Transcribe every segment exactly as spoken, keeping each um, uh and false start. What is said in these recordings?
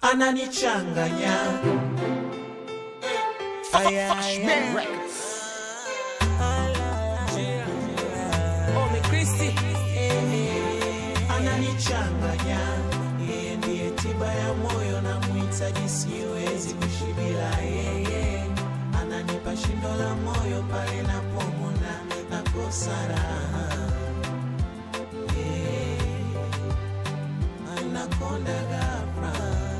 ananichanganya. Aya aya Omi Kristi ananichanganya. Yeye ndiye tiba ya moyo na muhitaji, siwezi kushibila yeye. Ananipa shindo la moyo pale napomona nakosa raha. Anakonda ghafla,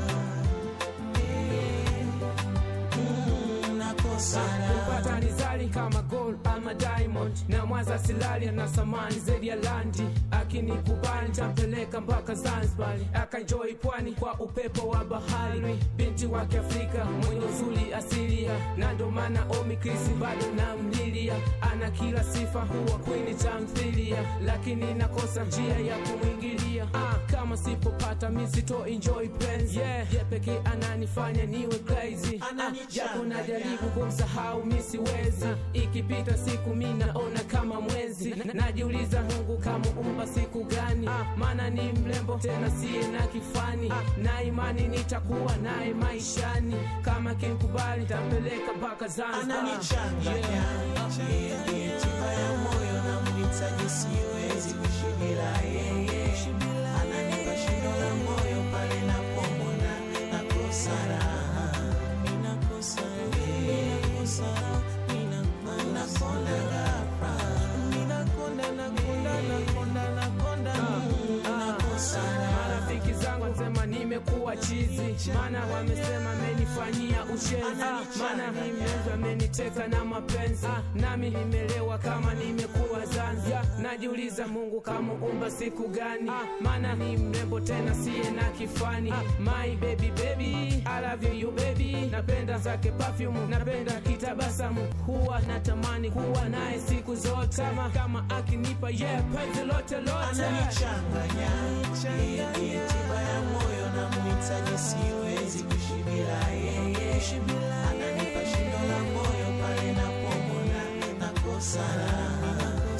nakosa raha. kupata nizali kama gold ama diamond, na mwaza silali na samani zaidi ya landi. Akinikubali nitampeleka mpaka Zanzibar, akaenjoy pwani kwa upepo wa bahari. Binti wa Kiafrika mwenye uzuri asilia, na ndo maana Omi Kristi bado namlilia. Ana kila sifa, huwa queen tamthilia, lakini nakosa njia ya kumwingilia. Ah, kama sipopata mimi sito enjoy penzi. Yeah, ye pekee ananifanya niwe crazy. Ah, japo najaribu kumsahau mimi siwezi. Ikipita siku mimi naona kama mwezi. Najiuliza Mungu kama umba siku gani? Maana ni mrembo tena siye na kifani. Na imani nitakuwa naye maishani. Kama kinkubali nitampeleka mpaka Zanzibar. Ananichanganya, yeye ndiye tiba ya moyo na muhitaji, siwezi kushibila yeye. Ananipa shindo la moyo pale napomona nakosa raha. Ninakosa ninakosa ninakonda ghafla. Ninakonda nakonda nakonda nakonda nakosa raha. Marafiki zangu wasema nimekuwa chizi, maana wamesema amenifanyia uchezi. Maana mimi ameniteka na mapenzi, nami nimelewa kama nimekuwa Zanzibar. Najiuliza Mungu kama umba siku gani? Maana ni mrembo tena siye na kifani. My baby baby, I love you baby. Napenda zake perfume, napenda kitabasamu. Huwa natamani kuwa naye siku zote, kama kama akinipa yeah penzi lote lote. Ananichanganya, yeye ndiye tiba ya moyo na muhitaji, siwezi kushibila yeye. Ananipa shindo la moyo pale napomona nakosa raha.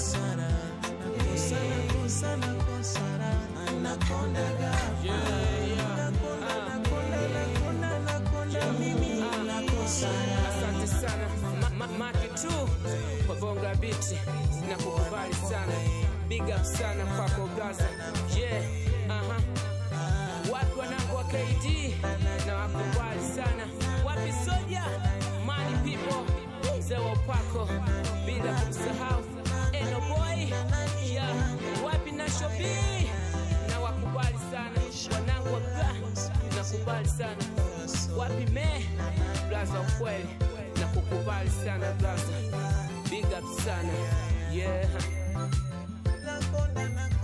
Nakosa nakosa raha. Anakonda ghafla. Anakonda nakonda nakonda nakonda mimi nakosa raha. Asante sana ma ma Maki tu kwa bonga biti, na kukubali sana. Big up sana kwako Gaza. Yeah, aha. Watu wanangu wa K D na wakubali sana. Wapi Soja, Money People, mzee wa upako, bila kumsahau Eno Boy. Yeah, wapi na Shobi na wakubali sana. Wanangu wa Ga na kubali sana. Wapi Me Blaza ukweli na kukubali sana Blaza. Big up sana. Yeah. Nakonda nakonda